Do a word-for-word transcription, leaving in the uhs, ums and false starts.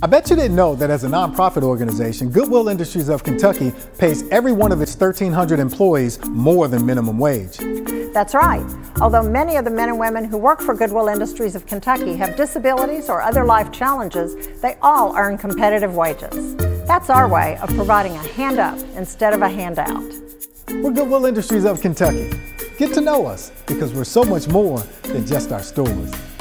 I bet you didn't know that as a nonprofit organization, Goodwill Industries of Kentucky pays every one of its thirteen hundred employees more than minimum wage. That's right. Although many of the men and women who work for Goodwill Industries of Kentucky have disabilities or other life challenges, they all earn competitive wages. That's our way of providing a hand up instead of a handout. We're Goodwill Industries of Kentucky. Get to know us because we're so much more than just our stores.